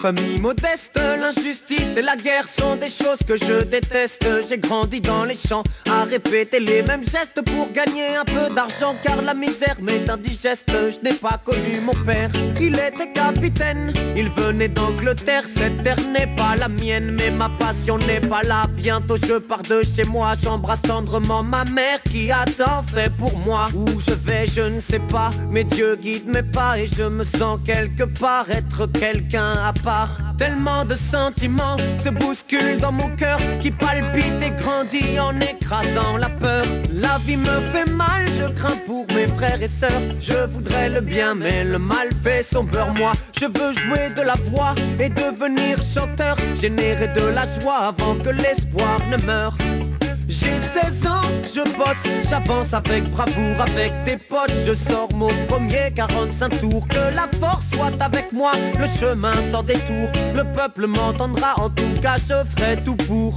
Famille modeste, l'injustice et la guerre sont des choses que je déteste. J'ai grandi dans les champs à répéter les mêmes gestes pour gagner un peu d'argent, car la misère m'est indigeste. Je n'ai pas connu mon père, il était capitaine, il venait d'Angleterre. Cette terre n'est pas la mienne, mais ma passion n'est pas là. Bientôt je pars de chez moi, j'embrasse tendrement ma mère qui a tant fait pour moi. Où je vais je ne sais pas, mais Dieu guide mes pas et je me sens quelque part être quelqu'un à part. Tellement de sentiments se bousculent dans mon cœur qui palpite et grandit en écrasant la peur. La vie me fait mal, je crains pour mes frères et sœurs. Je voudrais le bien mais le mal fait son beurre. Moi je veux jouer de la voix et devenir chanteur, générer de la joie avant que l'espoir ne meure. J'ai 16 ans, je bosse, j'avance avec bravoure, avec des potes. Je sors mon premier 45 tours. Que la force soit avec moi, le chemin sans détour. Le peuple m'entendra, en tout cas je ferai tout pour.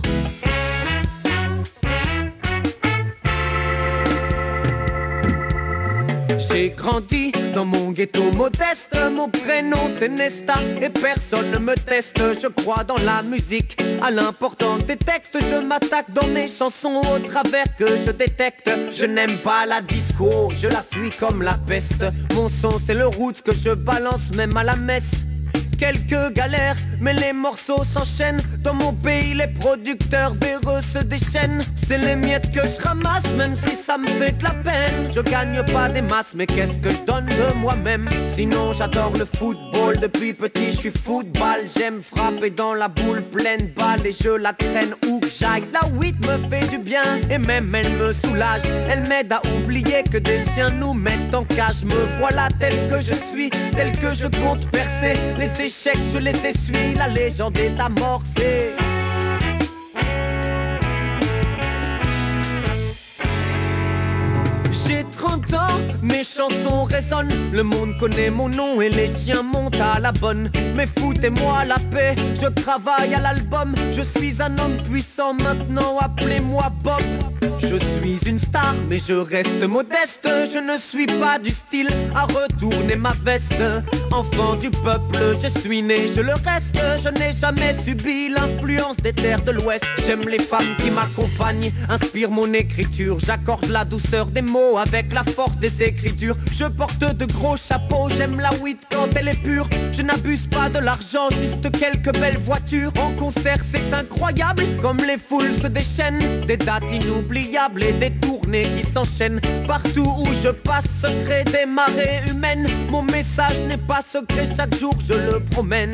J'ai grandi dans mon ghetto modeste, mon prénom c'est Nesta et personne ne me teste. Je crois dans la musique, à l'importance des textes. Je m'attaque dans mes chansons au travers que je détecte. Je n'aime pas la disco, je la fuis comme la peste. Mon son c'est le roots que je balance même à la messe. Quelques galères, mais les morceaux s'enchaînent. Dans mon pays, les producteurs véreux se déchaînent. C'est les miettes que je ramasse, même si ça me fait de la peine. Je gagne pas des masses, mais qu'est-ce que je donne de moi-même? Sinon j'adore le football, depuis petit je suis football. J'aime frapper dans la boule pleine balle et je la traîne où que j'aille. La weed me fait du bien et même elle me soulage. Elle m'aide à oublier que des chiens nous mettent en cage. Me voilà tel que je suis, tel que je compte percer. Les échecs je les essuie, la légende est amorcée. J'ai 30 ans, mes chansons résonnent. Le monde connaît mon nom et les chiens montent à la bonne. Mais foutez-moi la paix, je travaille à l'album. Je suis un homme puissant maintenant, appelez-moi Bob. Je suis une star mais je reste modeste. Je ne suis pas du style à retourner ma veste. Enfant du peuple, je suis né, je le reste. Je n'ai jamais subi l'influence des terres de l'Ouest. J'aime les femmes qui m'accompagnent, inspirent mon écriture. J'accorde la douceur des mots avec la force des écritures. Je porte de gros chapeaux, j'aime la weed quand elle est pure. Je n'abuse pas de l'argent, juste quelques belles voitures. En concert c'est incroyable, comme les foules se déchaînent. Des dates inoubliables et des tournées qui s'enchaînent. Partout où je passe, secret des marées humaines. Mon message n'est pas secret, chaque jour je le promène.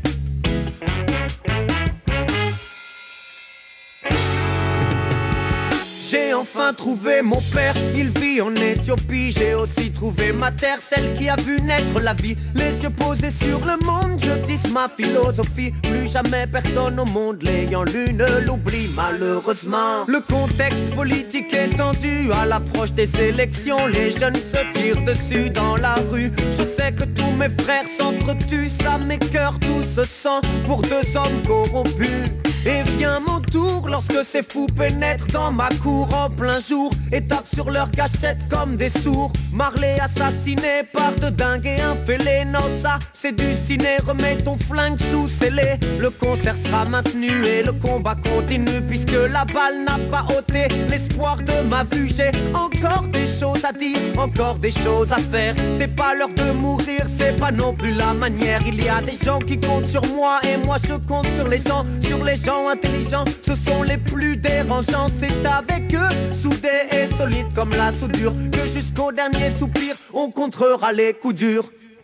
J'ai enfin trouvé mon père, il vit en Éthiopie. J'ai aussi trouvé ma terre, celle qui a vu naître la vie. Les yeux posés sur le monde, je tisse ma philosophie. Plus jamais personne au monde l'ayant lu ne l'oublie malheureusement. Le contexte politique est tendu à l'approche des élections. Les jeunes se tirent dessus dans la rue. Je sais que tous mes frères s'entretuent, ça m'écoeure tout ce sang pour deux hommes corrompus. Et vient mon tour lorsque ces fous pénètrent dans ma cour en plein jour et tapent sur leur cachette comme des sourds. Marley assassiné par de dingues et un fêlé. Non ça c'est du ciné, remets ton flingue sous scellé. Le concert sera maintenu et le combat continue, puisque la balle n'a pas ôté l'espoir de ma vue. J'ai encore des choses à dire, encore des choses à faire. C'est pas l'heure de mourir, c'est pas non plus la manière. Il y a des gens qui comptent sur moi et moi je compte sur les gens intelligents. Ce sont les plus dérangeants, c'est avec eux, soudés et solides comme la soudure, que jusqu'au dernier soupir on contrera les coups durs.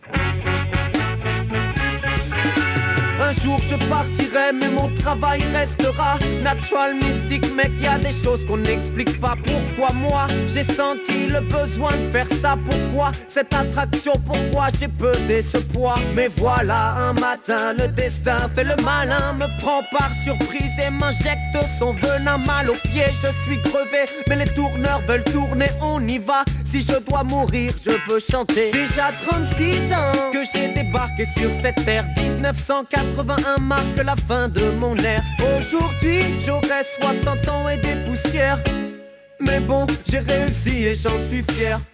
Un jour je partirai mais mon travail restera natural, mystique, mec, y a des choses qu'on n'explique pas. Pourquoi moi j'ai senti le besoin de faire ça? Pourquoi cette attraction? Pourquoi j'ai pesé ce poids? Mais voilà un matin le destin fait le malin, me prend par surprise et m'injecte son venin. Mal aux pieds, je suis crevé mais les tourneurs veulent tourner, on y va. Si je dois mourir je veux chanter. Déjà 36 ans que j'ai débarqué sur cette terre. 1981 marque la fin de mon ère. Aujourd'hui j'aurai 60 ans et des poussières. Mais bon, j'ai réussi et j'en suis fier.